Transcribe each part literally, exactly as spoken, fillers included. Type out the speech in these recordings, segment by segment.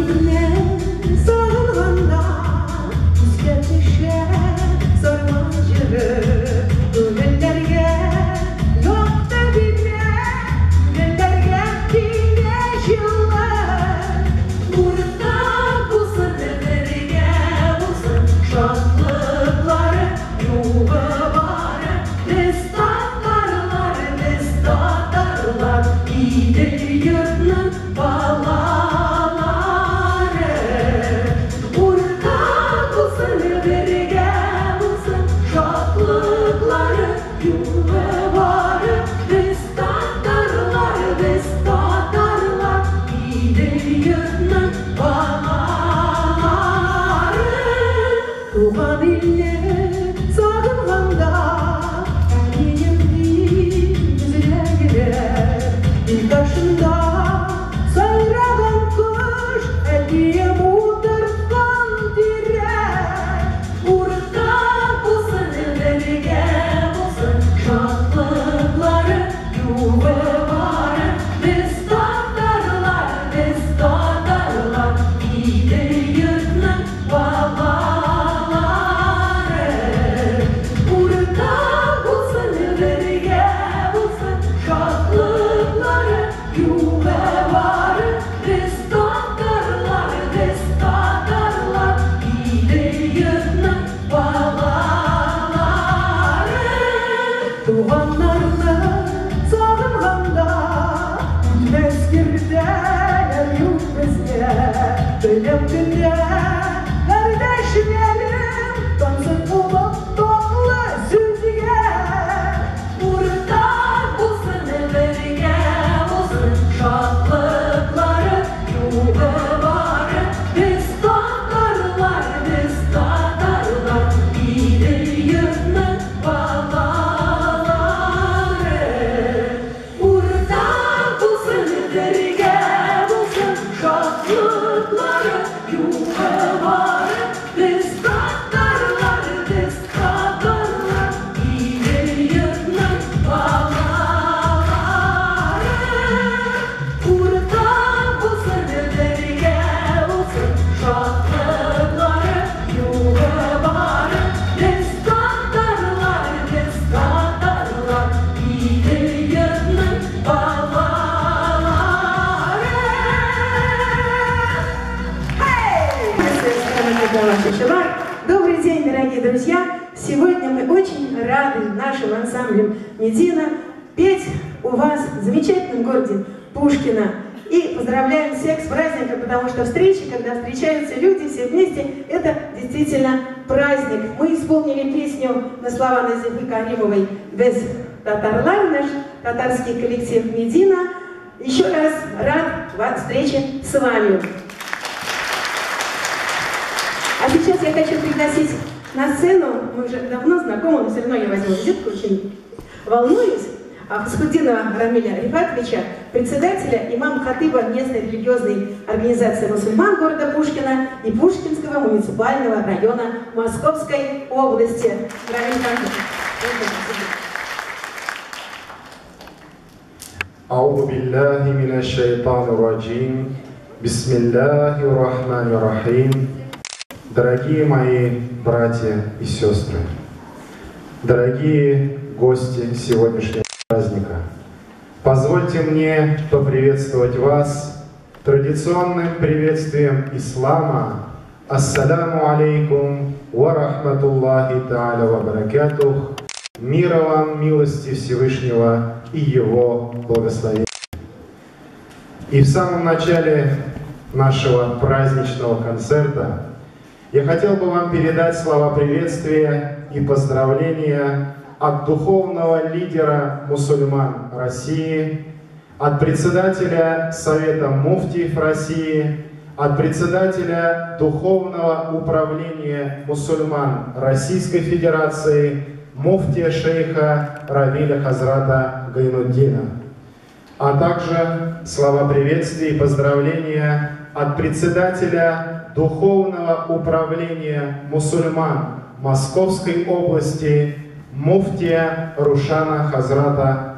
Добрый день, дорогие друзья! Сегодня мы очень рады нашим ансамблем Медина петь у вас в замечательном городе Пушкино. И поздравляем всех с праздником, потому что встречи, когда встречаются люди все вместе, это действительно праздник. Мы исполнили песню на слова Назифы Каримовой «Без татарлар», наш татарский коллектив Медина. Еще раз рад встрече с вами. А сейчас я хочу пригласить на сцену, мы уже давно знакомы, но все равно я возьму визитку, очень волнуюсь, Фасхуддинова Рамиля Рифатовича, председателя имам-хатыба местной религиозной организации мусульман города Пушкина и Пушкинского муниципального района Московской области. Аузу биллахи минаш шайтанир раджим. Бисмиллахир рахманир рахим. Дорогие мои братья и сестры, дорогие гости сегодняшнего праздника, позвольте мне поприветствовать вас традиционным приветствием ислама. Ассаляму алейкум ва рахматуллахи та'аля ва баракатух. Мира вам, милости Всевышнего и Его благословения. И в самом начале нашего праздничного концерта я хотел бы вам передать слова приветствия и поздравления от духовного лидера мусульман России, от председателя Совета муфтиев России, от председателя Духовного управления мусульман Российской Федерации, муфтия шейха Равиля Хазрата Гайнуддина, а также слова приветствия и поздравления от председателя Духовного управления мусульман Московской области, муфтия Рушана Хазрата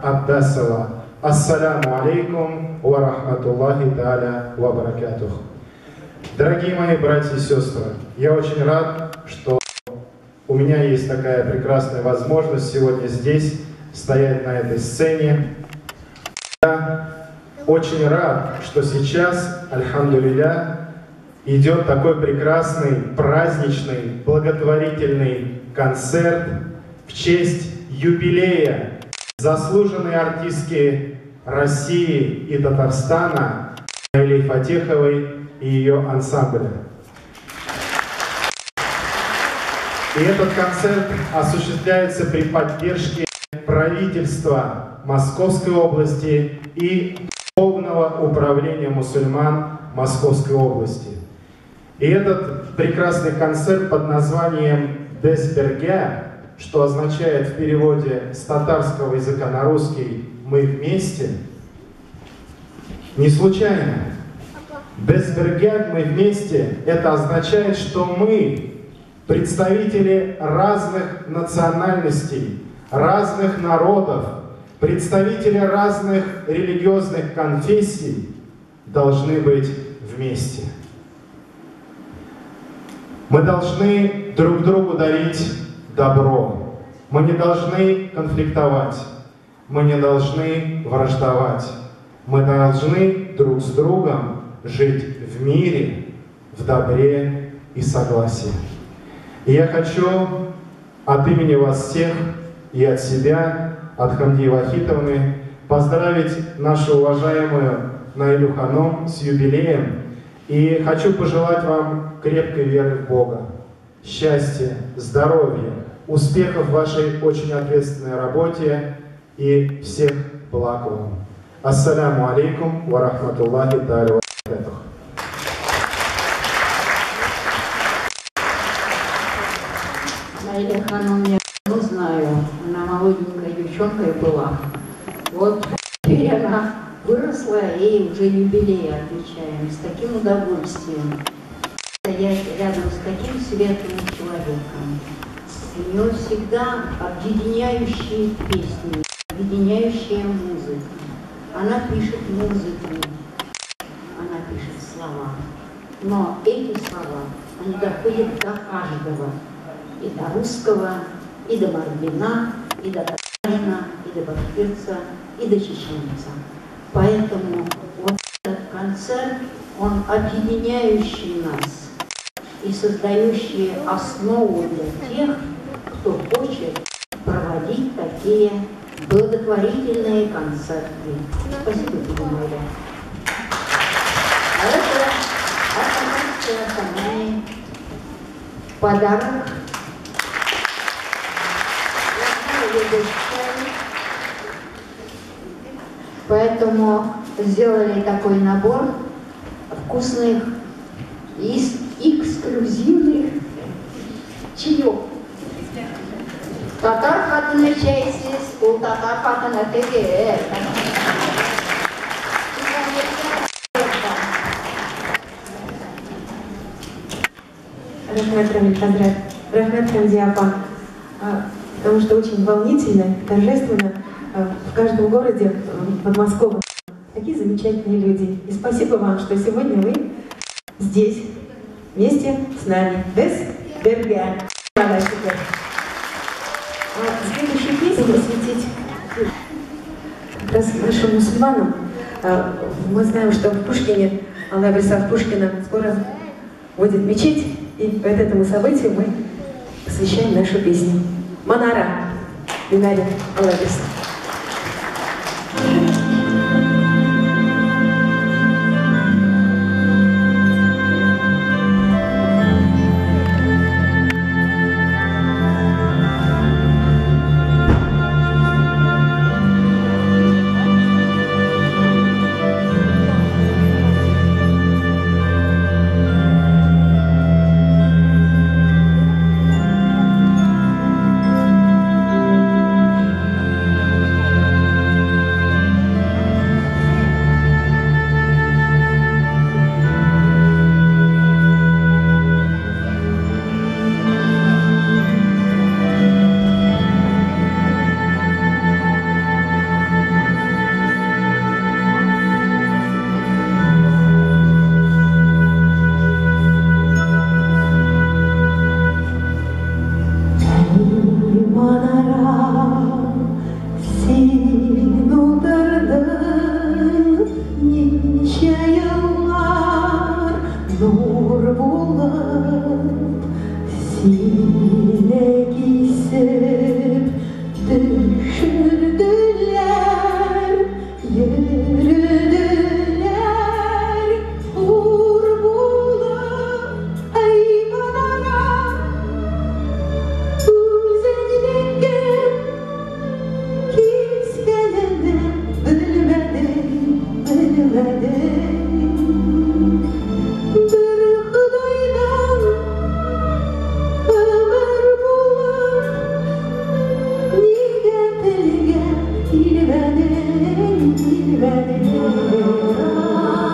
Аббасова. Ассаляму алейкум ва рахматуллахи та'аля ва баракатух. Дорогие мои братья и сестры, я очень рад, что у меня есть такая прекрасная возможность сегодня здесь стоять на этой сцене. Я очень рад, что сейчас, альхамдулилля, идет такой прекрасный, праздничный, благотворительный концерт в честь юбилея заслуженной артистки России и Татарстана Наилей Фатеховой и ее ансамбля. И этот концерт осуществляется при поддержке правительства Московской области и Духовного управления мусульман Московской области. И этот прекрасный концерт под названием «Безберге», что означает в переводе с татарского языка на русский «мы вместе», не случайно. «Безберге», «мы вместе» — это означает, что мы, представители разных национальностей, разных народов, представители разных религиозных конфессий должны быть вместе. Мы должны друг другу дарить добро. Мы не должны конфликтовать. Мы не должны враждовать. Мы должны друг с другом жить в мире, в добре и согласии. И я хочу от имени вас всех и от себя, от Хамдии Вахитовны, поздравить нашу уважаемую Наилю Ханум с юбилеем. И хочу пожелать вам крепкой веры в Бога, счастья, здоровья, успехов в вашей очень ответственной работе и всех благ вам. Ассаляму алейкум ва рахматуллахи тааля ва баракатух. Наиля Ханум я ну, знаю, она молоденькая девчонка была. Вот теперь она выросла и уже юбилей отмечаем с таким удовольствием. Стоять рядом с таким светлым человеком. У нее всегда объединяющие песни, объединяющая музыка. Она пишет музыку, она пишет слова. Но эти слова, они доходят до каждого. И до русского, и до Маргина, и до татарина, и до башкирца, и до чеченца. Поэтому вот этот концерт, он объединяющий нас и создающий основу для тех, кто хочет проводить такие благотворительные концерты. Спасибо тебе, Майя. А это основной подарок. Поэтому сделали такой набор вкусных и эксклюзивных чаев. Татар хатыны чайсыз, ул татар хатыны түгел. Рахмат Рамиль Хазрат, Рахмат Хамди апа, потому что очень волнительно, торжественно в каждом городе подмосковном. Такие замечательные люди. И спасибо вам, что сегодня вы здесь, вместе с нами. Безберге. Следующую песню посвятить как раз нашим мусульманам. Мы знаем, что в Пушкине, Аллах Исаак Пушкина, скоро будет мечеть, и по этому событию мы посвящаем нашу песню. Манара. Бинари Аллах Исаак. düşürdüler, yürüdüler, uğur bulup hayvanlara. Üzerindeki kimselerini bilmedim, bilmedim. Bir Hudaydan ömür bulup niye telge bilmedim, bilmedim.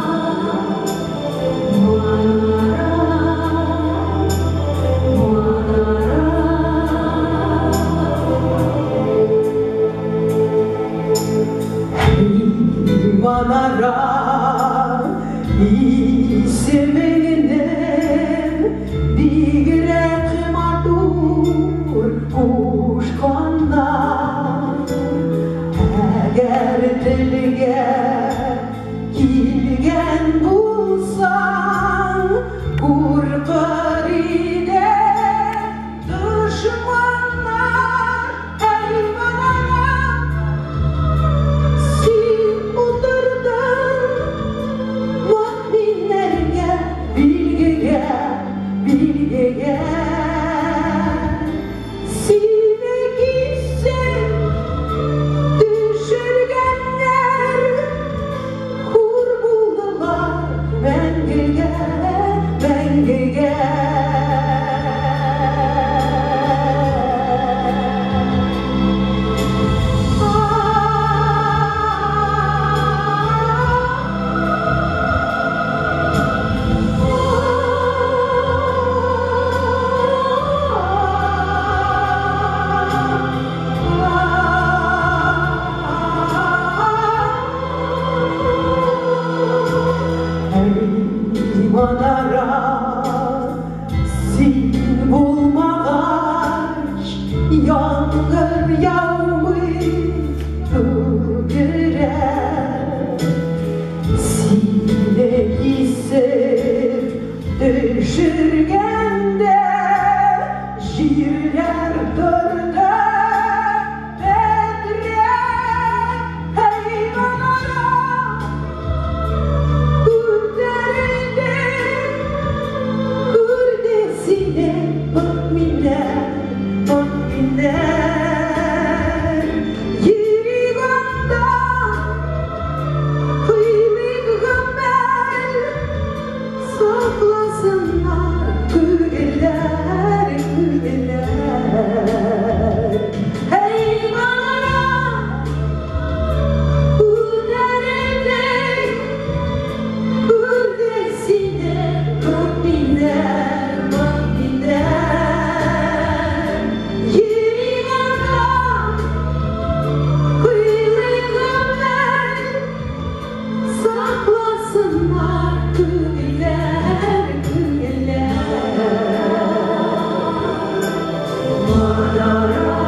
Hayvanlara isminin bigrek matur kuşkanlar. Eğer dilge kilgen bulsan korkar ide düşmanlar. Hayvanlara sil oturdun vaktinlerge, bilgege, bilgege. Silmek ister düşürgenler, hur buldular bengege, bengege. Hayvanlara sil bulmagaç, yağmur yağmış göğüre. Silek hisset düşürgende, şiirler durdu bedre. Hayvanlara kurdesine müminler, müminler. Yüreğimde kıymet gömel, saklasınlar gülgeler, gülgeler. Hayvanlara bu nerede kurdesine müminler, müminler. Yüreğimde kıymet gömel, saklasınlar gülgeler, gülgeler. Manara,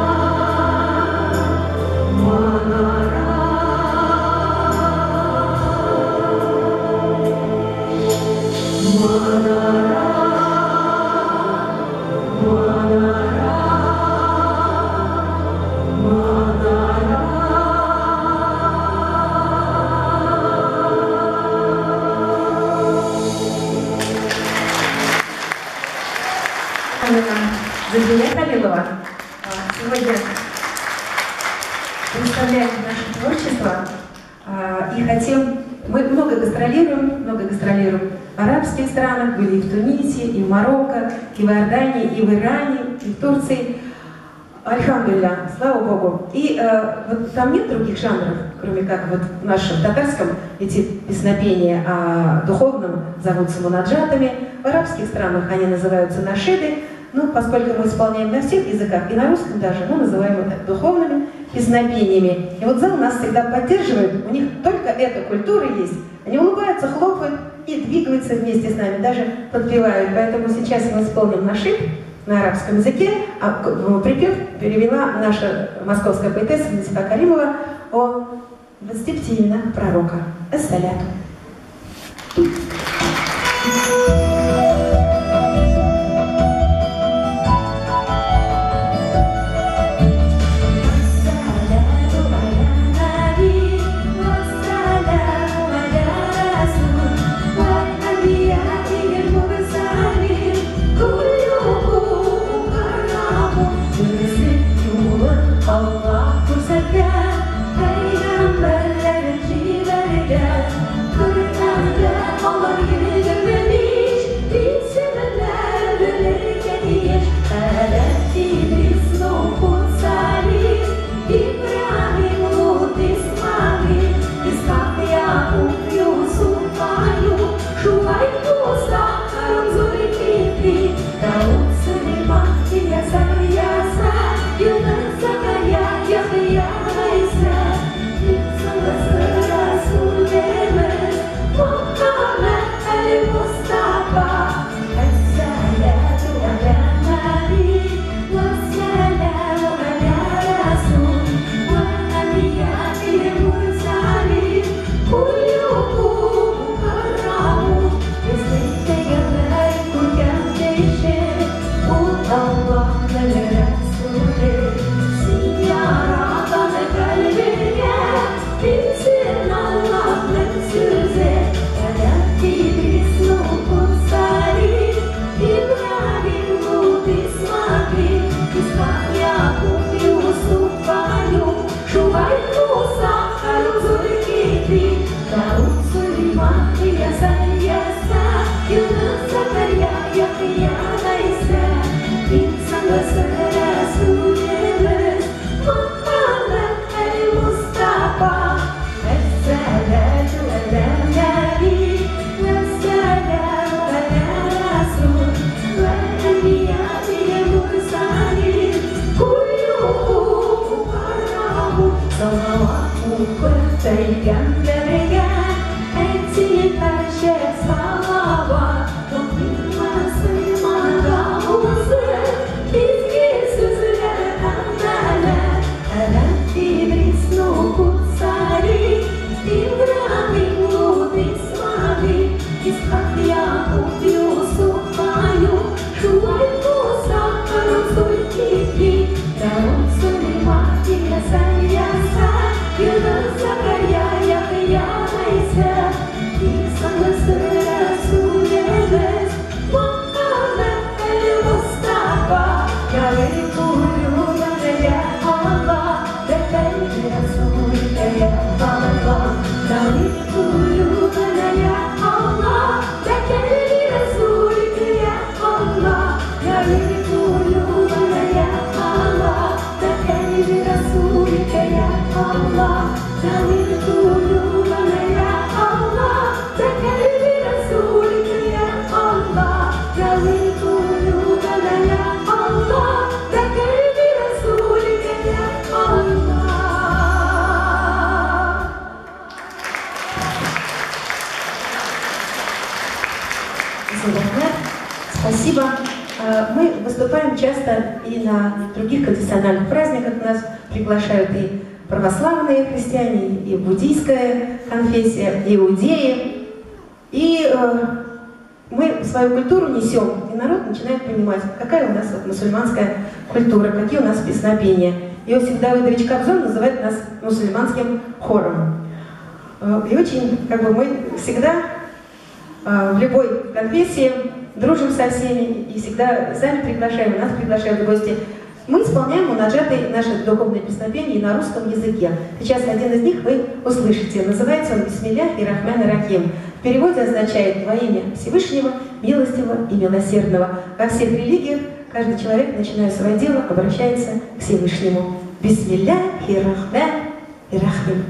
manara. Зульфия Халилова сегодня представляет наше творчество, и хотим, мы много гастролируем, много гастролируем в арабских странах, были и в Тунисе, и в Марокко, и в Иордании, и в Иране, и в Турции. Альхамдулилля, слава Богу. И э, вот там нет других жанров, кроме как вот в нашем татарском эти песнопения о духовном зовутся мунаджатами, в арабских странах они называются нашиды. Ну, поскольку мы исполняем на всех языках, и на русском даже, мы называем это духовными песнопениями. И вот зал нас всегда поддерживает, у них только эта культура есть. Они улыбаются, хлопают и двигаются вместе с нами, даже подпевают. Поэтому сейчас мы исполним нашид на арабском языке, а припев перевела наша московская поэтесса Насиба Каримова о двадцати пяти именах пророка. Ассаляту. Ассалям Салават муквертайган береган, эти тарше салават, но bilmezsin bana uzun, bizgi sözler anneler, evet ibris no kutsari, İbrahim Lut İsmail, İshak Yakub Yusuf Ayub, Şuayb Musa Resul Kifli, Davud Süleyman Yasa Yasa, Yunus Zakariya Yahya İsa, İsa Mısır Resulümüz, Muhammed el Mustafa, Ya Resulü ya Allah, Bekleyin Resulü ya Allah, Ya Resulü ya Allah, Bekleyin Resulü ya Allah, Ya Resulü ya Allah, Bekleyin Resulü ya Allah, Ya Resulü ya Allah, Bekleyin Resulü ya Allah, Ya Resulü ya Allah, Bekleyin Resulü ya Allah. Спасибо. Мы выступаем часто и на других конфессиональных праздниках. Нас приглашают и православные христиане, и буддийская конфессия, и иудеи. И э, мы свою культуру несем, и народ начинает понимать, какая у нас вот мусульманская культура, какие у нас песнопения. Иосиф Давыдович Кобзон называет нас мусульманским хором. Э, и очень, как бы, мы всегда э, в любой конфессии дружим со всеми и всегда сами приглашаем, нас приглашают в гости. Мы исполняем мунаджаты, наши духовные песнопения на русском языке. Сейчас один из них вы услышите. Называется он «Бисмиллях и Рахман и Рахим». В переводе означает «Во имя Всевышнего, милостивого и милосердного». Во всех религиях каждый человек, начиная свое дело, обращается к Всевышнему. «Бисмиллях и Рахман и Рахим».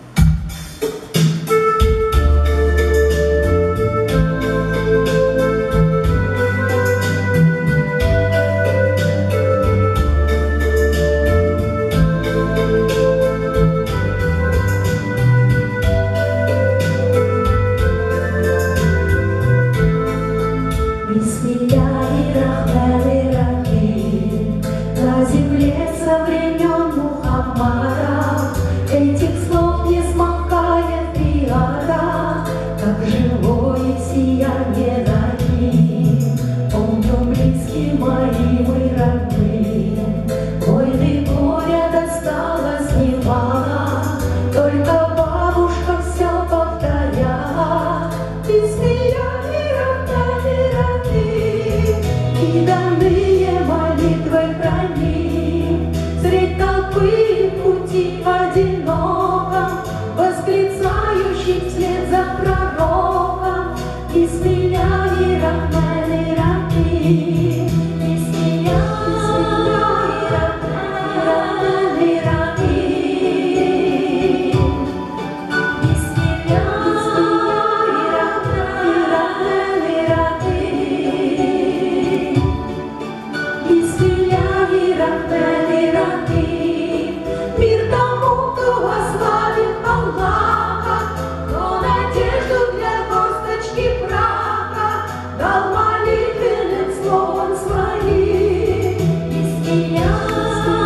На земле со времен Мухаммада этих слов не смолкает триада, как живое сияние над ним. Помню, близкие мои, мы родные, войны горя досталось немало, только бабушка все повторяла. Бисмиллахи рахмани рахим, и данные молитвы храни, средь толпы в пути одиноком, восклицающий вслед за пророком. Бисмиллахи рахмани рахим, бисмиллахи рахмани рахим, бисмиллахи рахмани рахим, бисмиллахи рахмани рахим. Мир тому, кто восславит Аллаха, кто надежду для косточки праха дал молитвенным словом своим. Бисмиллахи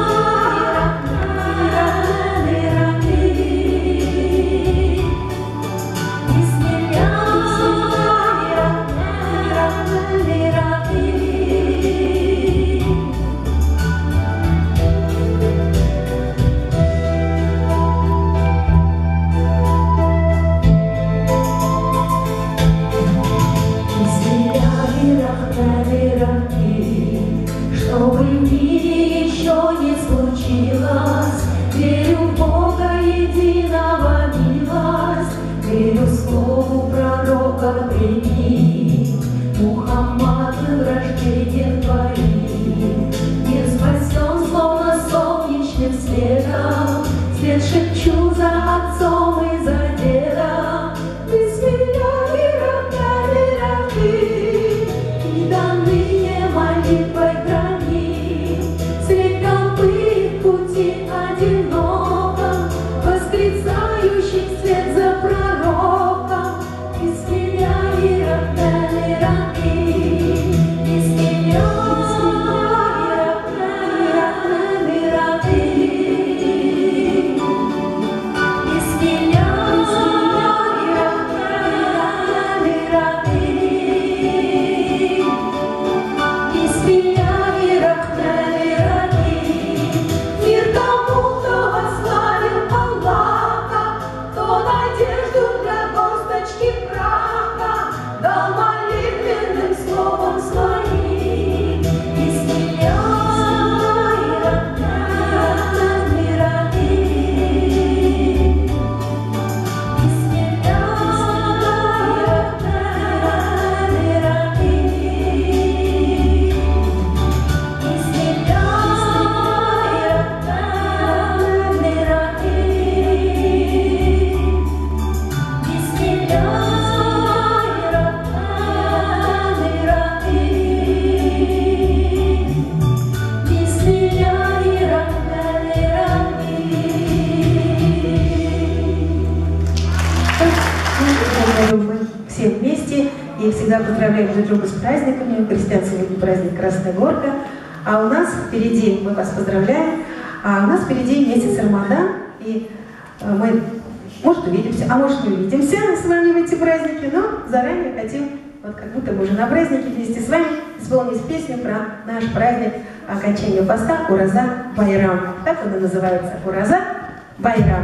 рахмани рахим, бисмиллахи рахмани рахим. Бисмиллахи рахмани рахим. Что бы в мире еще не случилось, верю в Бога единого милость, верю слову пророка прими. Мухаммад был рождением твоим, мир спасен словно солнечным светом, свет шепчу за отцом и за дедом. Бисмиллахи рахмани рахим, и данные молитвой храни, средь толпы в пути одиноком, и всегда поздравляем друг друга с праздниками. У христиан сегодня праздник Красная Горка. А у нас впереди, мы вас поздравляем, а у нас впереди месяц Рамадан, и мы, может, увидимся, а может, не увидимся с вами в эти праздники, но заранее хотим, вот как будто мы уже на празднике вместе с вами, исполнить песню про наш праздник окончания поста Ураза Байрам. Так он и называется, Ураза Байрам.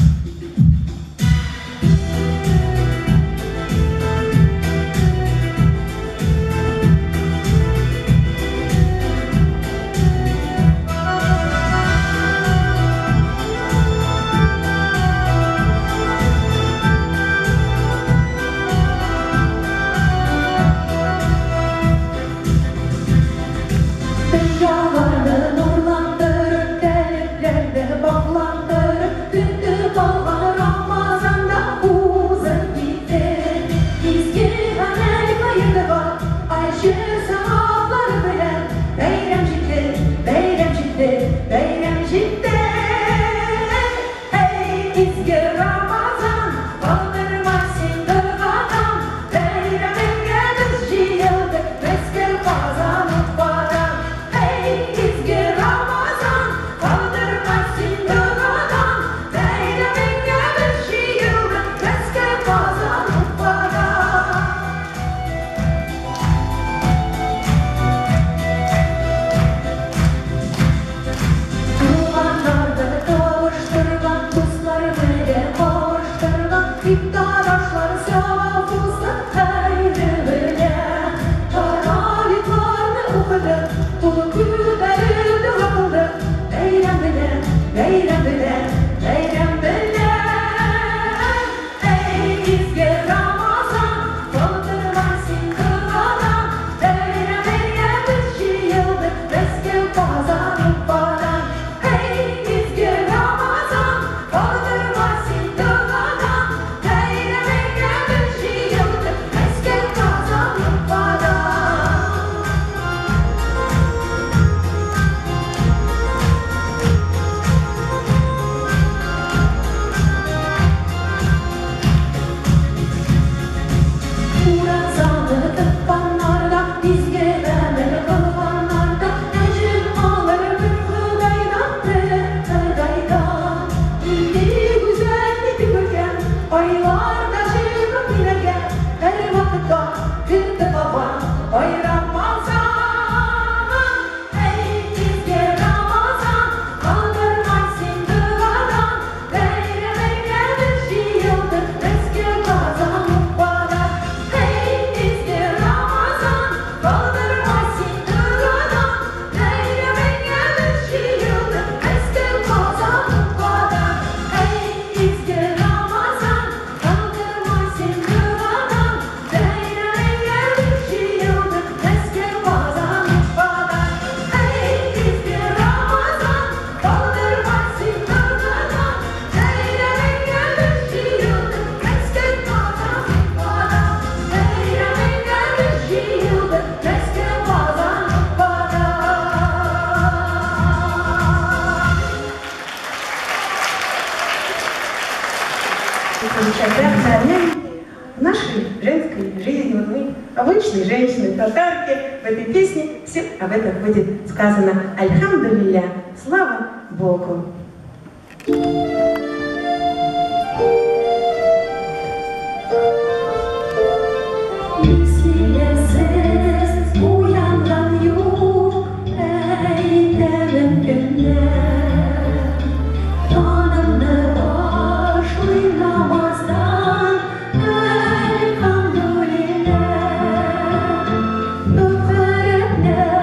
В нашей женской жизни, вот мы обычные женщины, татарки, в этой песне все об этом будет сказано. Альхамдулилля, слава Богу.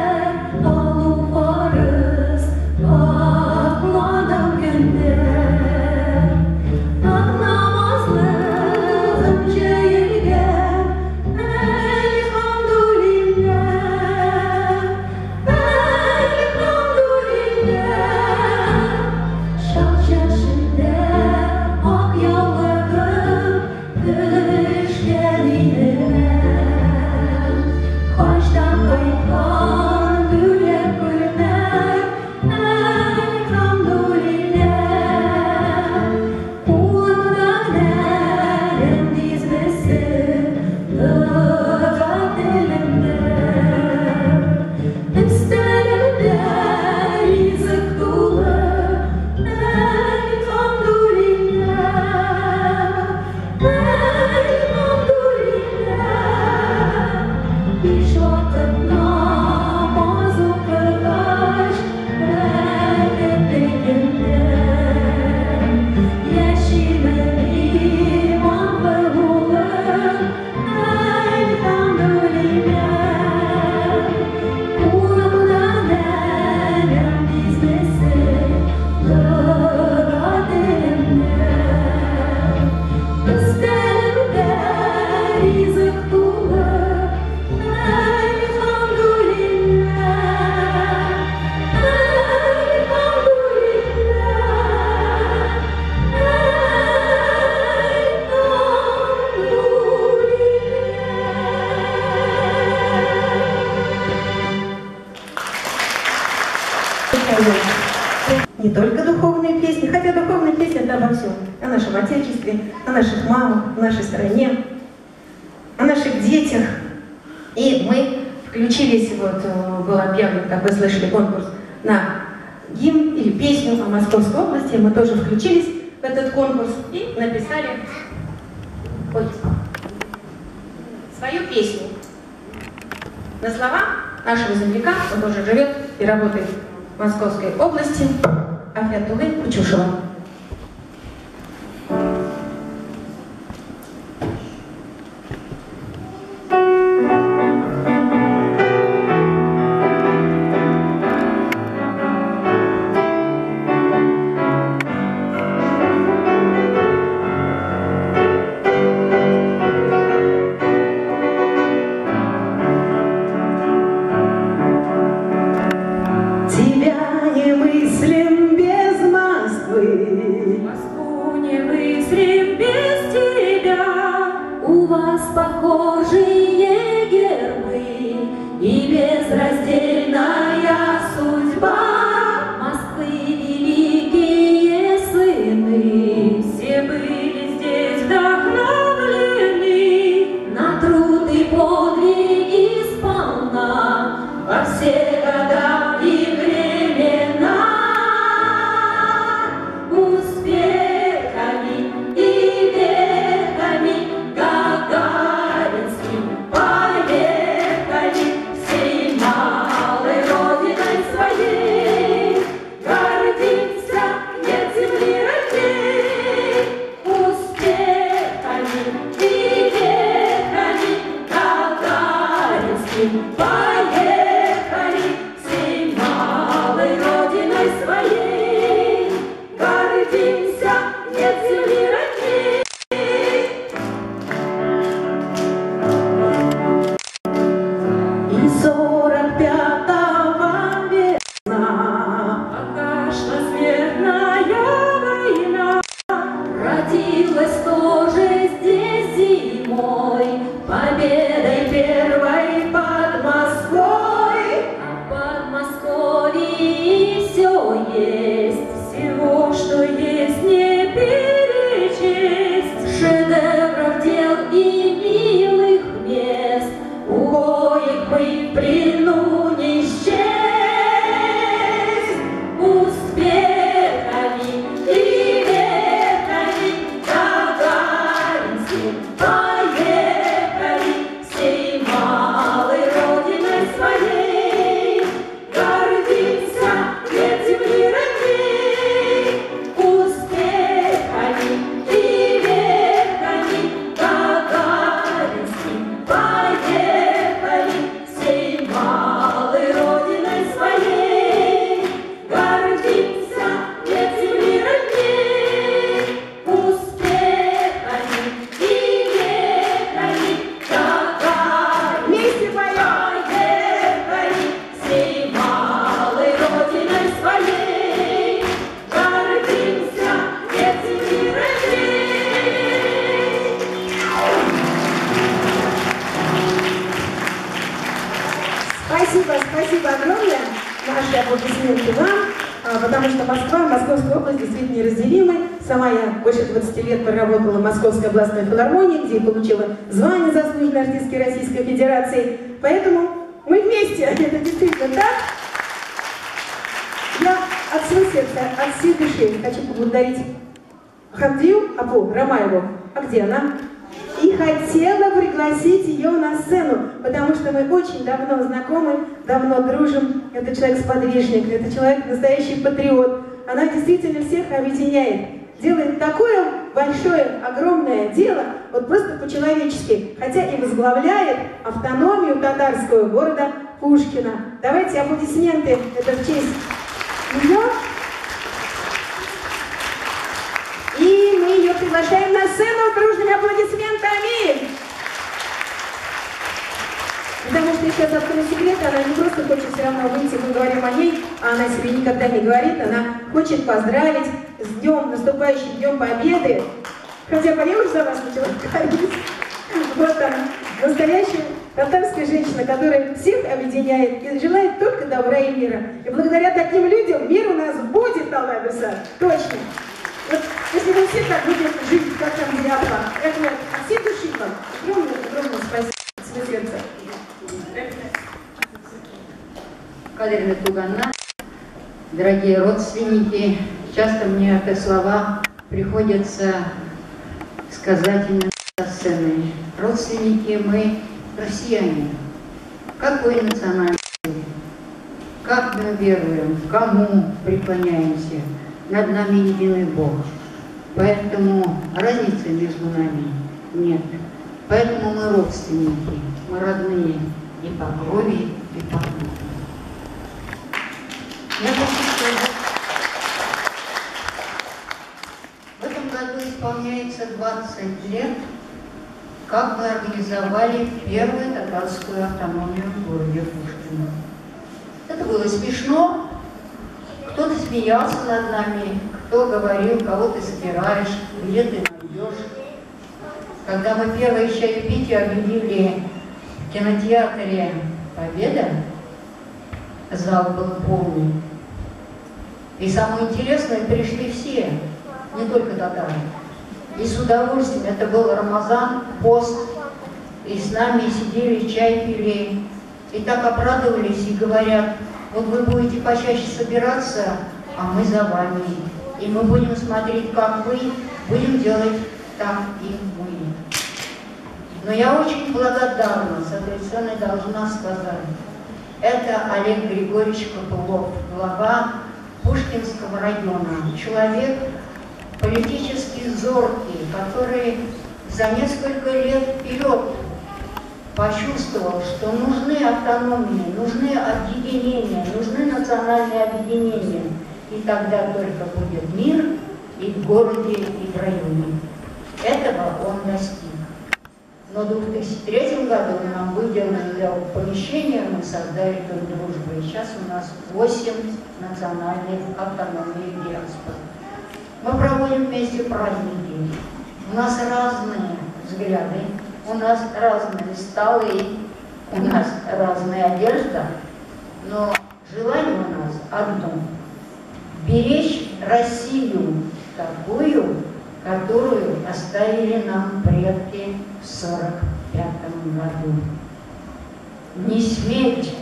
Yeah. не только духовные песни, хотя духовные песни это обо всем. О нашем Отечестве, о наших мамах, о нашей стране, о наших детях. И мы включились, вот был объявлен, как вы слышали, конкурс на гимн или песню о Московской области. Мы тоже включились в этот конкурс и написали ой, свою песню на слова нашего земляка, он тоже живет и работает в Московской области, Ахятулы Учушева. Похожие гербы и безраздельная судьба Москвы великие сыны, все были здесь вдохновлены на труд и подвиги сполна во все года и времена. Успехами и веками гагаринским поехали всей малой родиной своей. Гордимся, нет земли родней. Успехами и веками гагаринским поехали всей малой родиной своей. Гордимся, нет земли родней. И сорок пятого весна, пока шла смертная война, родилась тоже здесь зимой, победой первой под Москвой. А в Подмосковье все есть, всего, что есть, не перечесть. Шедевров дел и милых мест, у коих мы в плену не счесть. Успехами и веками гагаринским поехали всей малой родиной своей. Гордимся, нет земли родней. Успехами и веками гагаринским поехали всей малой родиной своей. Гордимся, нет земли родней. Успехами и веками гагаринским Вместе поем! поехали всей малой родиной своей. Гордимся, нет земли родней. Спасибо, спасибо огромное. Наши аплодисменты вам, а, потому что Москва, Московская область действительно неразделимы. Сама я больше двадцати лет проработала в Московской областной филармонии, где и получила звание заслуженной артистки Российской Федерации. Поэтому мы вместе, это действительно так. Я от всего сердца, от всей души хочу поблагодарить Хамдию Апу Рамаеву. А где она? И хотела пригласить ее на сцену, потому что мы очень давно знакомы, давно дружим. Это человек-сподвижник, это человек настоящий патриот. Она действительно всех объединяет, делает такое большое, огромное дело, вот просто по-человечески, хотя и возглавляет автономию татарского города Пушкина. Давайте аплодисменты, это в честь ее. И мы ее приглашаем на сцену дружными аплодисментами. Потому что сейчас открою секрет, она не просто хочет все равно выйти, мы говорим о ней, а она себе никогда не говорит, она хочет поздравить с днем, наступающим Днем Победы. Хотя, понимаешь, за вас начала говорить. Вот она, настоящая татарская женщина, которая всех объединяет и желает только добра и мира. И благодаря таким людям мир у нас будет, Алла Абиса, точно. Вот если мы все так будем жить, как там Диапа, это от всей души вам. Огромное, огромное спасибо от всего сердца. Кадырный Туганна, дорогие родственники, часто мне это слова приходится сказать именно со сцены. Родственники, мы россияне. Какой национальности? Как мы веруем? Кому преклоняемся? Над нами единый Бог. Поэтому разницы между нами нет. Поэтому мы родственники, мы родные и по крови, и по духу. Я хочу сказать, в этом году исполняется двадцать лет, как мы организовали первую татарскую автономию в городе Пушкино. Это было смешно, кто-то смеялся над нами, кто говорил, кого ты собираешь, где ты найдешь. Когда мы первое чаепитие объявили в кинотеатре «Победа», зал был полный. И самое интересное, пришли все, не только татары. И с удовольствием, это был Рамазан, пост, и с нами сидели, чай пили, и так обрадовались, и говорят, вот вы будете почаще собираться, а мы за вами. И мы будем смотреть, как вы, будем делать так и мы. Но я очень благодарна, с этой сцены должна сказать, это Олег Григорьевич Копылов, глава Пушкинского района, человек политически зоркий, который за несколько лет вперед почувствовал, что нужны автономии, нужны объединения, нужны национальные объединения. И тогда только будет мир и в городе, и в районе. Этого он достиг. Но в две тысячи третьем году нам выделили помещение, мы создали тут дружбу. И сейчас у нас восемь национальных автономий диаспор. Мы проводим вместе праздники. У нас разные взгляды, у нас разные столы, у нас разная одежда, но желание у нас одно – беречь Россию такую, которую оставили нам предки в сорок пятом году. Не сметь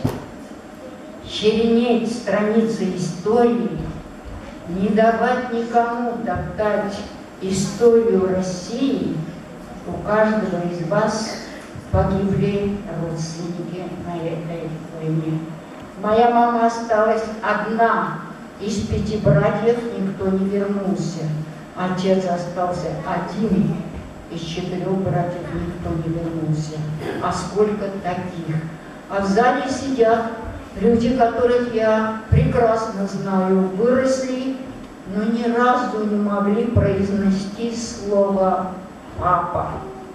чернеть страницы истории, не давать никому топтать историю России. У каждого из вас погибли родственники на этой войне. Моя мама осталась одна, из пяти братьев никто не вернулся. Отец остался один, из четырех братьев никто не вернулся. А сколько таких? А в зале сидят люди, которых я прекрасно знаю, выросли, но ни разу не могли произнести слово «папа».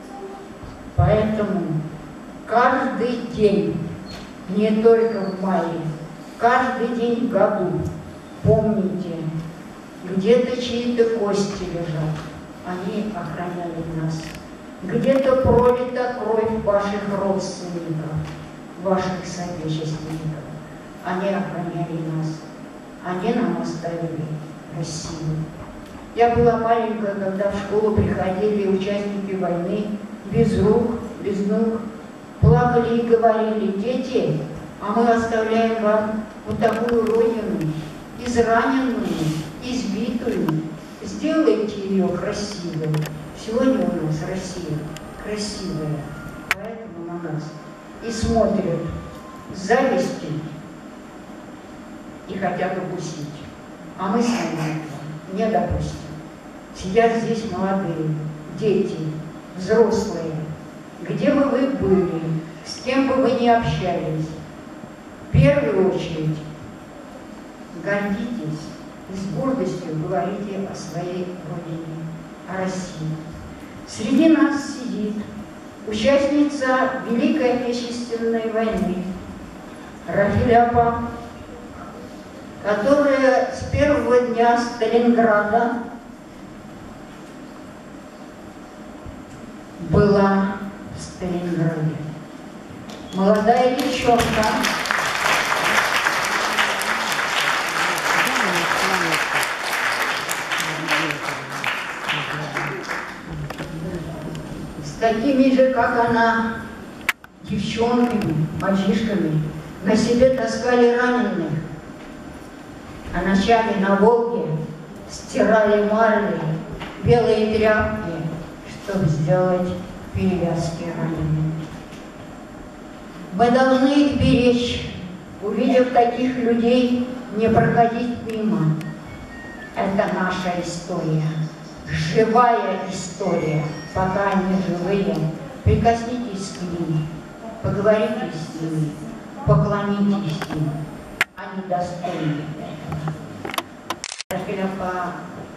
Поэтому каждый день, не только в мае, каждый день в году помните, где-то чьи-то кости лежат, они охраняли нас. Где-то пролита кровь ваших родственников, ваших соотечественников. Они охраняли нас. Они нам оставили Россию. Я была маленькая, когда в школу приходили участники войны, без рук, без ног, плакали и говорили: дети, а мы оставляем вам вот такую родину, израненную, избитую, сделайте ее красивой. Сегодня у нас Россия красивая, поэтому на нас и смотрят с завистью и хотят укусить. А мы с вами не допустим. Сидят здесь молодые, дети, взрослые. Где бы вы были, с кем бы вы ни общались, в первую очередь гордитесь и с гордостью говорите о своей родине, о России. Среди нас сидит участница Великой Отечественной войны Рафиляпа, которая с первого дня Сталинграда была в Сталинграде. Молодая девчонка. С такими же, как она, девчонками, мальчишками на себе таскали раненых, а ночами на Волге стирали марли, белые тряпки, чтобы сделать перевязки раненым. Мы должны их беречь, увидев таких людей, не проходить мимо. Это наша история, живая история. Пока они живые, прикоснитесь к ним, поговорите с ними, поклонитесь им. Они достойны этого.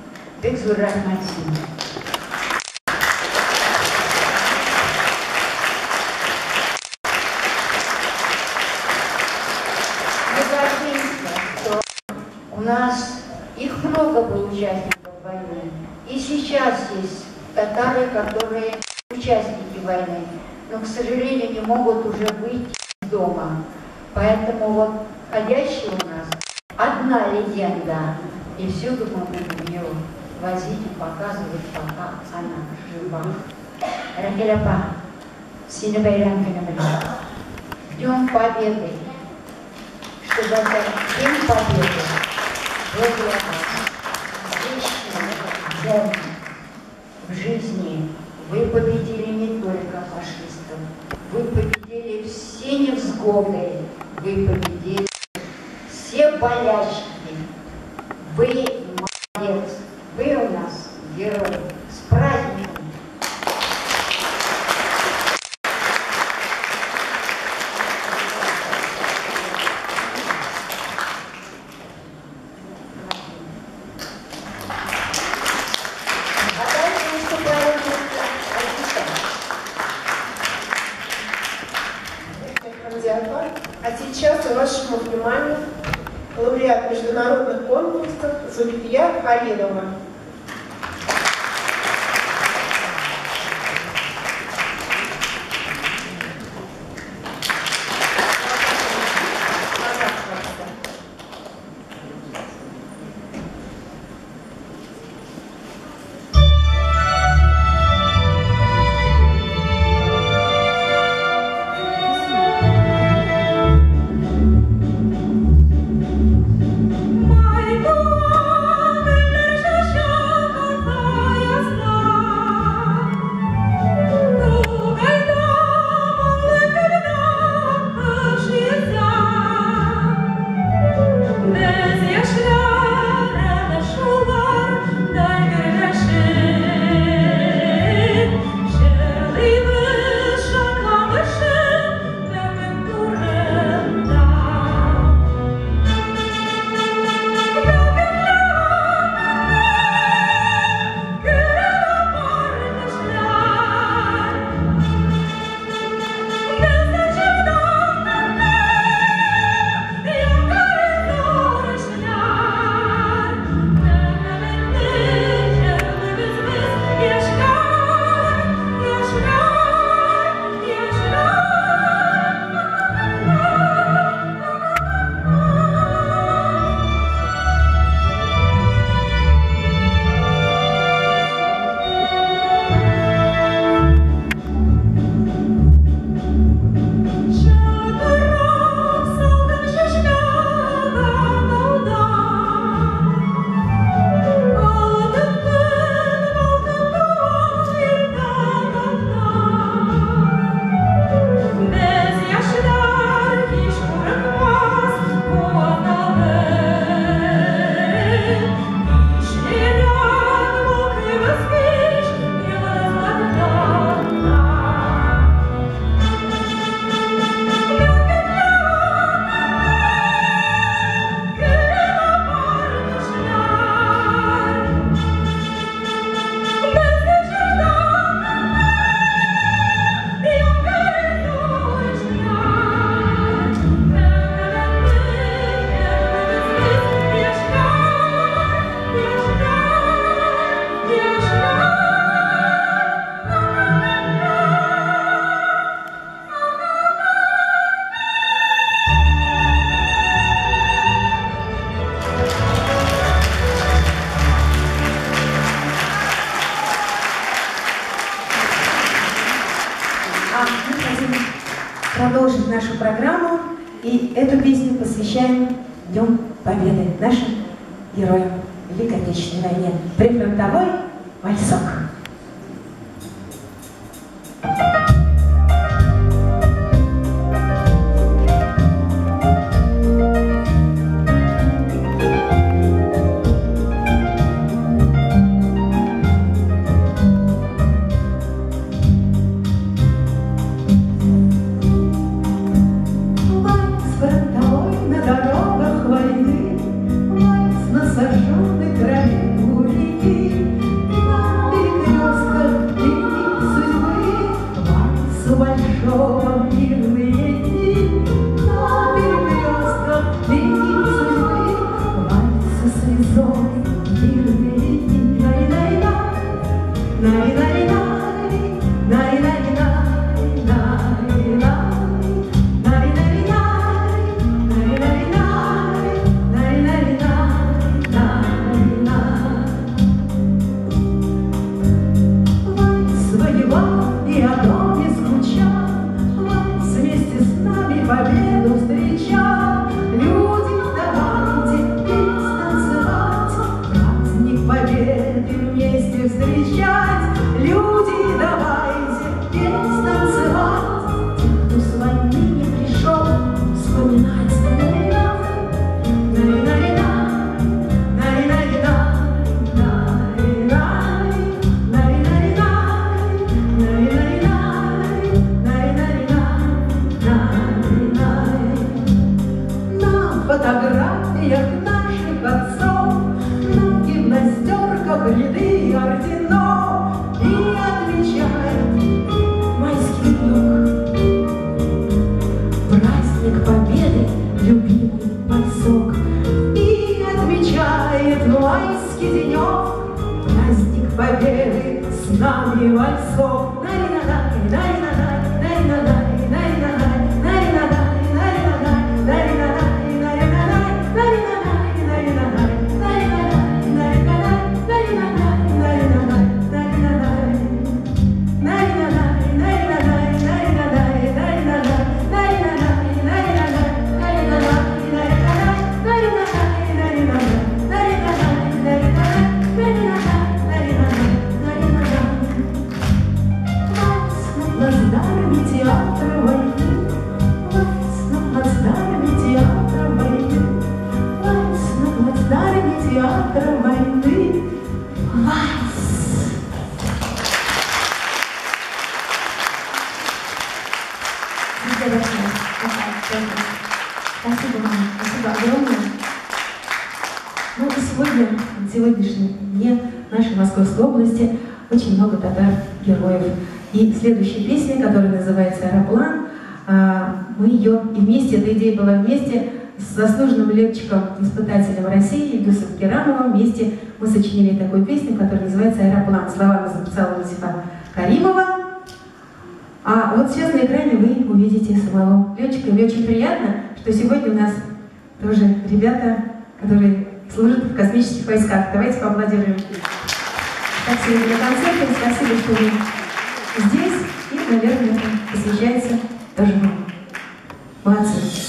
У нас их много было участников войны. И сейчас есть татары, которые участники войны, но, к сожалению, не могут уже выйти из дома. Поэтому вот ходящая у нас одна легенда, и всюду мы будем ее возить и показывать, пока она жива. Рахиляпа, Синебайрян Канемля, Днем Победы, чтобы это День Победы был для нас вечным, в жизни. Вы победили не только фашистов, вы победили все невзгоды, вы победили все болячки. Вы молодец, вы у нас герой. С праздником! А сейчас вашему вниманию лауреат международных конкурсов Зульфия Халилова. Ой, продолжить нашу программу. И эту песню посвящаем Днем Победы нашим героям Великой Отечественной войне. Прифронтовой вальсок. Спасибо вам, спасибо огромное. Ну и сегодня, на сегодняшнем дне в нашей Московской области очень много татар-героев. И следующая песня, которая называется «Аэроплан», мы ее и вместе, эта идея была вместе с заслуженным летчиком-испытателем России Ильдусом Керамовым. Вместе мы сочинили такую песню, которая называется «Аэроплан». Словами записала Лазифа Каримова. А вот сейчас на экране вы увидите самого летчика. Мне очень приятно, что сегодня у нас тоже ребята, которые служат в космических войсках. Давайте поаплодируем. Спасибо за концерт, спасибо, что вы здесь. И, наверное, это посвящается тоже вам. Молодцы.